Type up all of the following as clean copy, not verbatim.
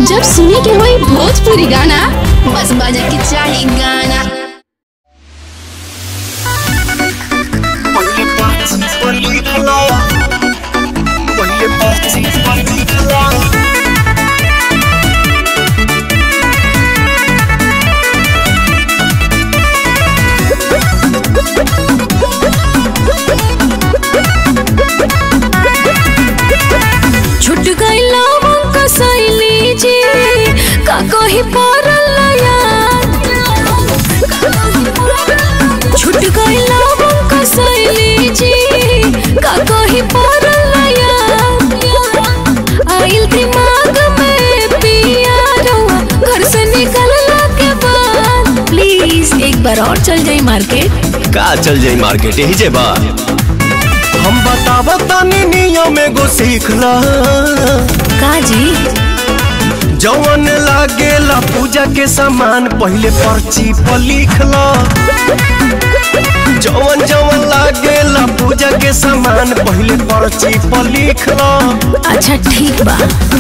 जब सुने के होई भोजपुरी गाना, बस बजे के चाही गाना। छुट गइला हमका सैली जी का कही परलया, छुट गइला हमका सैली जी का कही परलया। आइल दिमाग में पिया रहुआ घर से निकलला के बाद, प्लीज एक बार और चल जाई मार्केट। का चल जाई मार्केट यही जे बा? हम बतावा तानी नियम एगो सीखला का जी? जवन लागेला पूजा के सामान पहले पर्ची पर लिखला। जवन जवन लागेला पूजा के सामान पहले पर्ची पर लिखला। अच्छा ठीक बा।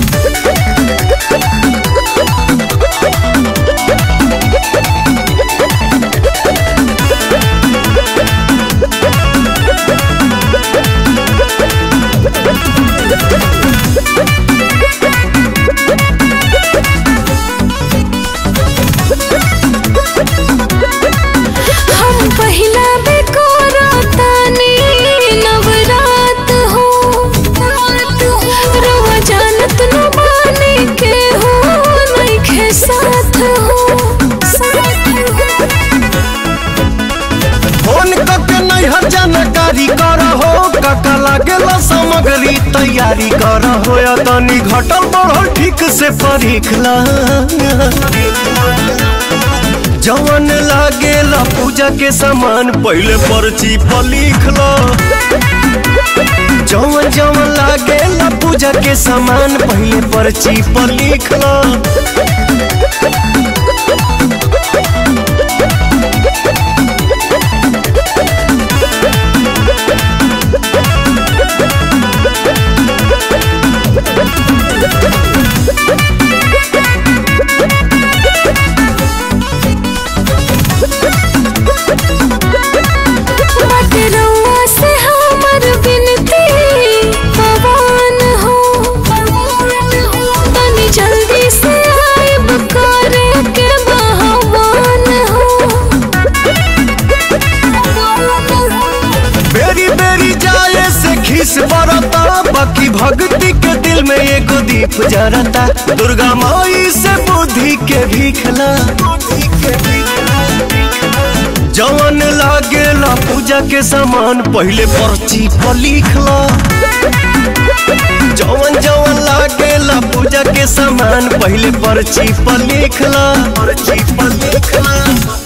हम पहिला बेकोरा तानी नवरात हो, रवा जानत न माने के हो नइखे साथ हो। फोन करके नैहर जानकारी करहो, काका लागेला सामग्री तैयारी करहो। या तनी घटल बढ़ल ठीक से परीखला। जवन लागेला पूजा के सामान पहले पर्ची पर लिखला। जवन जवन लागेला पूजा के सामान पहले पर्ची पर लिखला। बाकी भक्ति के दिल में एगो दीप जरता। दुर्गा माई से बुद्धि के भीखला। जवन लागेला पूजा के सामान पहले पर्ची पर लिखला। जवन जवन लागेला पूजा के सामान पहले पर्ची पर लिखला। पर्ची पर लिखला।